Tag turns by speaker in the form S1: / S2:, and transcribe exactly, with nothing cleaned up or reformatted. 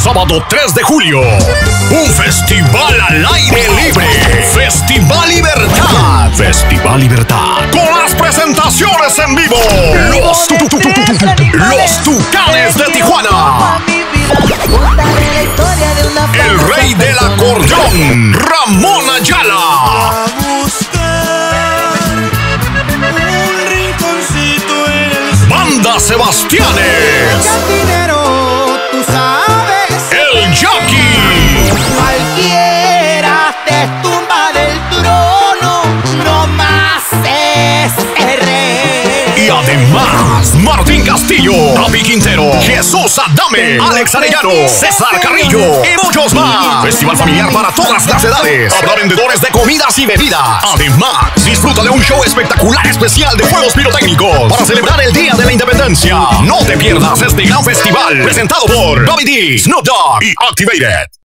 S1: sábado tres de julio. Un festival al aire libre. Festival Libertad. Festival Libertad. Con las presentaciones en vivo. Los, tu, tu, tu, tu, tu, tu, los Tucanes de Tijuana. El rey del acordeón, Ramón Ayala. Banda Sebastianes.
S2: Tú sabes,
S1: El Jackie.
S2: cualquiera te tumba del trono, no más es el rey.
S1: Y además, Martín Castillo, David Quintero, Jesús Adame, Alex Arellano, César Carrillo y muchos más. Festival familiar para todas las edades. Habrá vendedores de comidas y bebidas. Además, disfruta de un show espectacular especial de fuegos pirotécnicos para celebrar el Día de la Independencia. No te pierdas este gran festival presentado por Bobby D, Snoop Dogg y Activated.